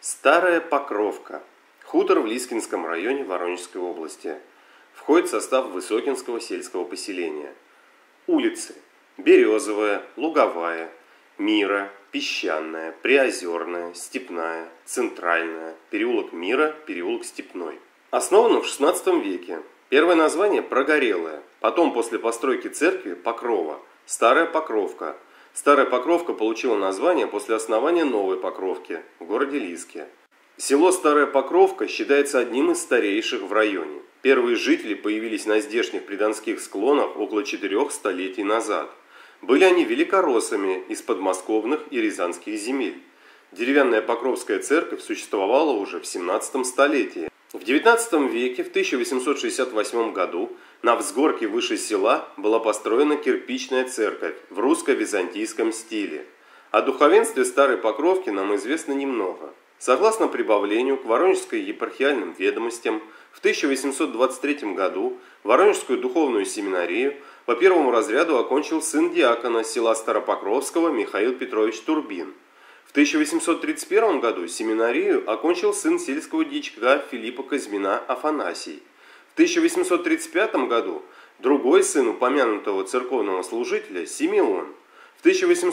Старая Покровка. Хутор в Лискинском районе Воронежской области. Входит в состав Высокинского сельского поселения. Улицы: Березовая, Луговая, Мира, Песчаная, Приозерная, Степная, Центральная, переулок Мира, переулок Степной. Основана в XVI веке. Первое название Прогорелая, потом после постройки церкви Покрова, Старая Покровка. Старая Покровка получила название после основания Новой Покровки в городе Лиске. Село Старая Покровка считается одним из старейших в районе. Первые жители появились на здешних придонских склонах около 4 столетий назад. Были они великороссами из подмосковных и рязанских земель. Деревянная Покровская церковь существовала уже в 17 столетии. В XIX веке, в 1868 году, на взгорке выше села была построена кирпичная церковь в русско-византийском стиле. О духовенстве Старой Покровки нам известно немного. Согласно прибавлению к Воронежской епархиальным ведомостям, в 1823 году Воронежскую духовную семинарию по первому разряду окончил сын диакона села Старопокровского Михаил Петрович Турбин. В 1831 году семинарию окончил сын сельского дьячка Филиппа Казьмина Афанасий. В 1835 году другой сын упомянутого церковного служителя Симеон. В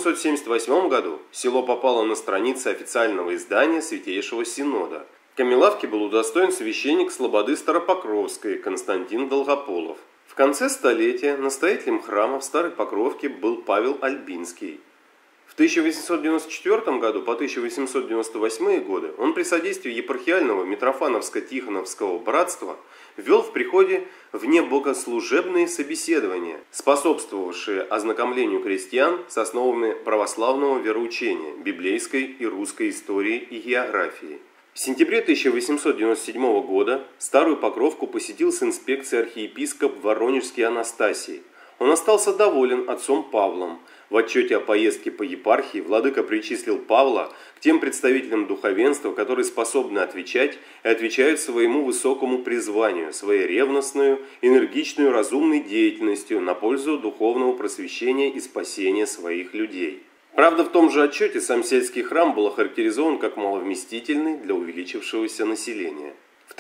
1878 году село попало на страницы официального издания Святейшего Синода. Камелавки был удостоен священник Слободы Старопокровской Константин Долгополов. В конце столетия настоятелем храма в Старой Покровке был Павел Альбинский. В 1894 году по 1898 годы он при содействии епархиального Митрофановско-Тихоновского братства ввел в приходе внебогослужебные собеседования, способствовавшие ознакомлению крестьян с основами православного вероучения, библейской и русской истории и географии. В сентябре 1897 года Старую Покровку посетил с инспекцией архиепископ Воронежский Анастасий. Он остался доволен отцом Павлом. В отчете о поездке по епархии владыка причислил Павла к тем представителям духовенства, которые способны отвечать и отвечают своему высокому призванию, своей ревностную, энергичную, разумной деятельностью на пользу духовного просвещения и спасения своих людей. Правда, в том же отчете сам сельский храм был охарактеризован как маловместительный для увеличившегося населения. В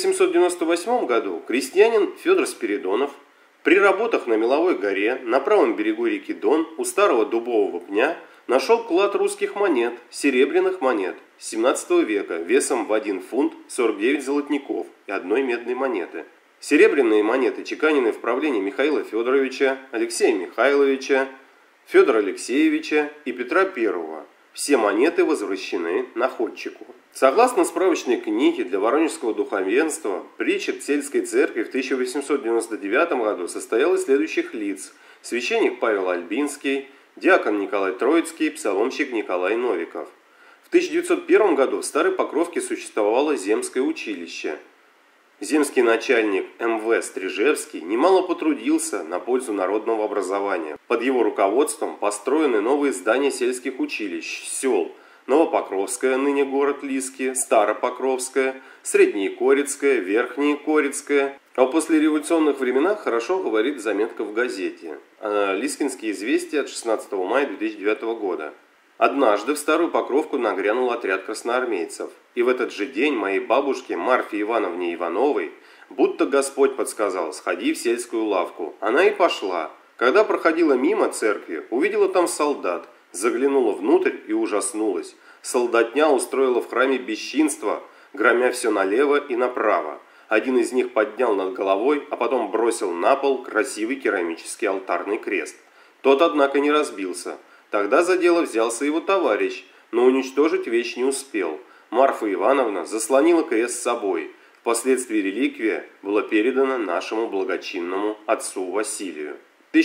1898 году крестьянин Федор Спиридонов при работах на Меловой горе, на правом берегу реки Дон, у старого дубового пня, нашел клад русских монет, серебряных монет 17 века, весом в 1 фунт 49 золотников и 1 медной монеты. Серебряные монеты чеканены в правлении Михаила Федоровича, Алексея Михайловича, Федора Алексеевича и Петра I. Все монеты возвращены находчику. Согласно справочной книге для воронежского духовенства, причет сельской церкви в 1899 году состоял из следующих лиц: священник Павел Альбинский, диакон Николай Троицкий, псаломщик Николай Новиков. В 1901 году в Старой Покровке существовало земское училище. Земский начальник М.В. Стрижевский немало потрудился на пользу народного образования. Под его руководством построены новые здания сельских училищ, сел: Новопокровская, ныне город Лиски, Старопокровская, Среднеекорицкая, Верхнеекорицкая. О послереволюционных временах хорошо говорит заметка в газете «Лискинские известия» от 16 мая 2009 года. Однажды в Старую Покровку нагрянул отряд красноармейцев, и в этот же день моей бабушке Марфе Ивановне Ивановой будто Господь подсказал: сходи в сельскую лавку. Она и пошла. Когда проходила мимо церкви, увидела там солдат, заглянула внутрь и ужаснулась. Солдатня устроила в храме бесчинство, громя все налево и направо. Один из них поднял над головой, а потом бросил на пол красивый керамический алтарный крест. Тот, однако, не разбился. Тогда за дело взялся его товарищ, но уничтожить вещь не успел. Марфа Ивановна заслонила крест с собой. Впоследствии реликвия была передана нашему благочинному отцу Василию.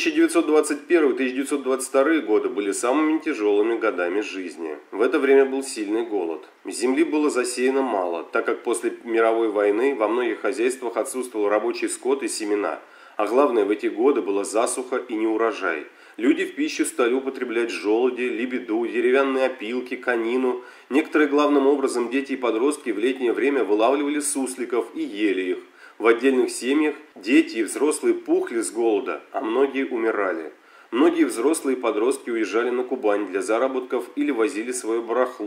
1921-1922 годы были самыми тяжелыми годами жизни. В это время был сильный голод. Земли было засеяно мало, так как после мировой войны во многих хозяйствах отсутствовал рабочий скот и семена. А главное, в эти годы была засуха и неурожай. Люди в пищу стали употреблять желуди, лебеду, деревянные опилки, конину. Некоторые, главным образом, дети и подростки в летнее время вылавливали сусликов и ели их. В отдельных семьях дети и взрослые пухли с голода, а многие умирали. Многие взрослые и подростки уезжали на Кубань для заработков или возили свое барахло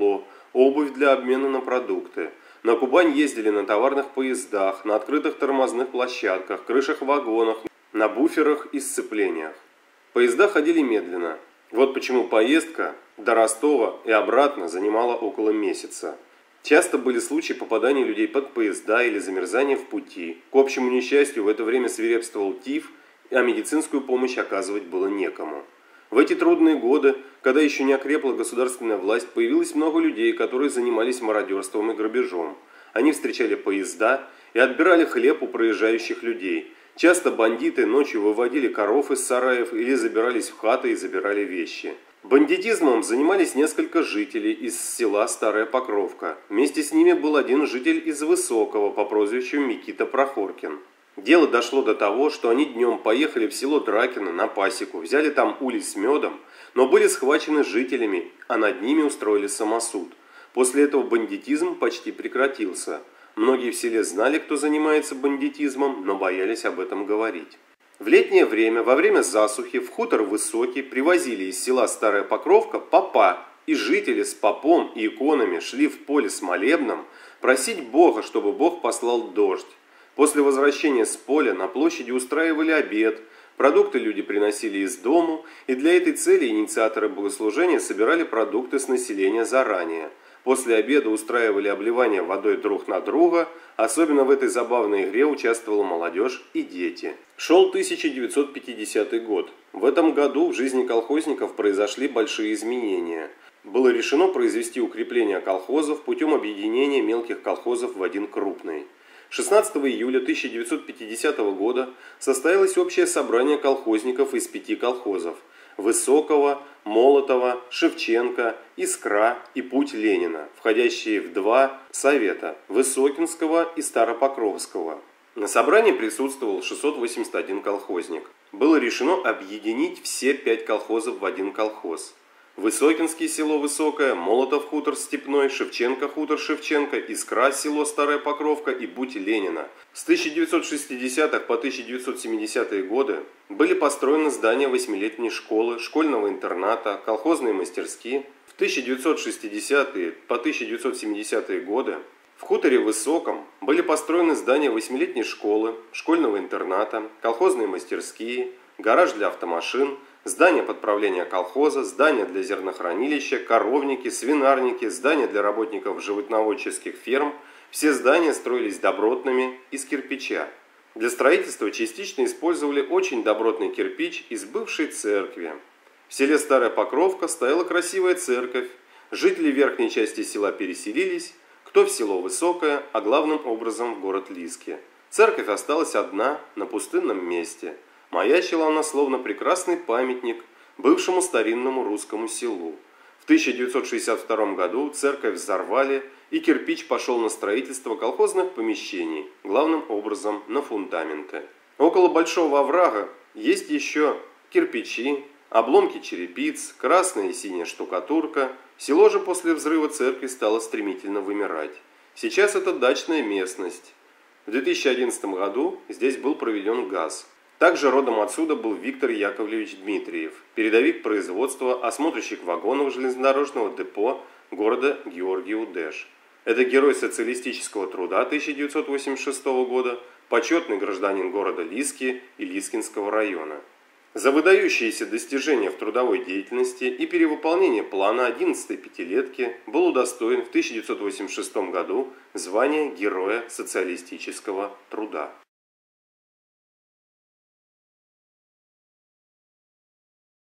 обувь для обмена на продукты. На Кубань ездили на товарных поездах, на открытых тормозных площадках, крышах вагонов, на буферах и сцеплениях. Поезда ходили медленно. Вот почему поездка до Ростова и обратно занимала около месяца. Часто были случаи попадания людей под поезда или замерзания в пути. К общему несчастью, в это время свирепствовал тиф, а медицинскую помощь оказывать было некому. В эти трудные годы, когда еще не окрепла государственная власть, появилось много людей, которые занимались мародерством и грабежом. Они встречали поезда и отбирали хлеб у проезжающих людей. Часто бандиты ночью выводили коров из сараев или забирались в хаты и забирали вещи. Бандитизмом занимались несколько жителей из села Старая Покровка. Вместе с ними был один житель из Высокого по прозвищу Микита Прохоркин. Дело дошло до того, что они днем поехали в село Дракино на пасеку, взяли там улей с медом, но были схвачены жителями, а над ними устроили самосуд. После этого бандитизм почти прекратился. Многие в селе знали, кто занимается бандитизмом, но боялись об этом говорить. В летнее время, во время засухи, в хутор Высокий привозили из села Старая Покровка попа, и жители с попом и иконами шли в поле с молебном просить Бога, чтобы Бог послал дождь. После возвращения с поля на площади устраивали обед, продукты люди приносили из дому, и для этой цели инициаторы богослужения собирали продукты с населения заранее. После обеда устраивали обливание водой друг на друга, особенно в этой забавной игре участвовала молодежь и дети. Шел 1950 год. В этом году в жизни колхозников произошли большие изменения. Было решено произвести укрепление колхозов путем объединения мелких колхозов в один крупный. 16 июля 1950 года состоялось общее собрание колхозников из 5 колхозов – Высокого, Молотова, Шевченко, Искра и Путь Ленина, входящие в 2 совета – Высокинского и Старопокровского. На собрании присутствовал 681 колхозник. Было решено объединить все 5 колхозов в один колхоз. Высокинский село Высокое, Молотов хутор Степной, Шевченко хутор Шевченко, Искра село Старая Покровка и Путь Ленина. С 1960-х по 1970-е годы были построены здания 8-летней школы, школьного интерната, колхозные мастерские. В 1960-е по 1970-е годы в хуторе Высоком были построены здания 8-летней школы, школьного интерната, колхозные мастерские, гараж для автомашин, здание подправления колхоза, здание для зернохранилища, коровники, свинарники, здания для работников животноводческих ферм. Все здания строились добротными из кирпича. Для строительства частично использовали очень добротный кирпич из бывшей церкви. В селе Старая Покровка стояла красивая церковь. Жители верхней части села переселились, кто в село Высокое, а главным образом в город Лиски. Церковь осталась одна, на пустынном месте. Маячила она словно прекрасный памятник бывшему старинному русскому селу. В 1962 году церковь взорвали, и кирпич пошел на строительство колхозных помещений, главным образом на фундаменты. Около Большого оврага есть еще кирпичи, обломки черепиц, красная и синяя штукатурка. Село же после взрыва церкви стало стремительно вымирать. Сейчас это дачная местность. В 2011 году здесь был проведен газ. Также родом отсюда был Виктор Яковлевич Дмитриев, передовик производства, осмотрщик вагонов железнодорожного депо города Георгий-Удеш. Это герой социалистического труда 1986 года, почетный гражданин города Лиски и Лискинского района. За выдающиеся достижения в трудовой деятельности и перевыполнение плана 11-й пятилетки был удостоен в 1986 году звания Героя социалистического труда.